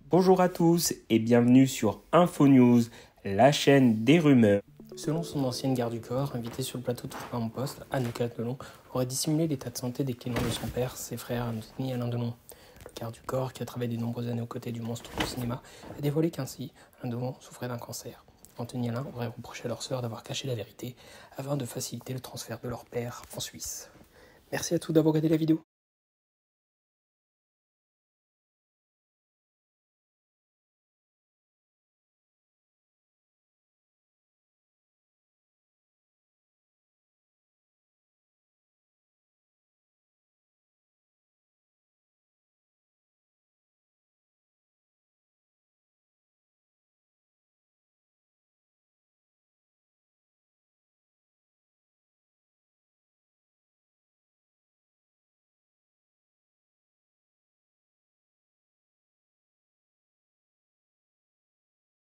Bonjour à tous et bienvenue sur InfoNews, la chaîne des rumeurs. Selon son ancienne garde du corps, invitée sur le plateau de Troupe en poste, Anne Catelon aurait dissimulé l'état de santé des clients de son père, ses frères Anthony et Alain Delon. Le garde du corps, qui a travaillé de nombreuses années aux côtés du monstre du cinéma, a dévoilé qu'ainsi, Alain Delon souffrait d'un cancer. Anthony et Alain auraient reproché à leur sœur d'avoir caché la vérité afin de faciliter le transfert de leur père en Suisse. Merci à tous d'avoir regardé la vidéo.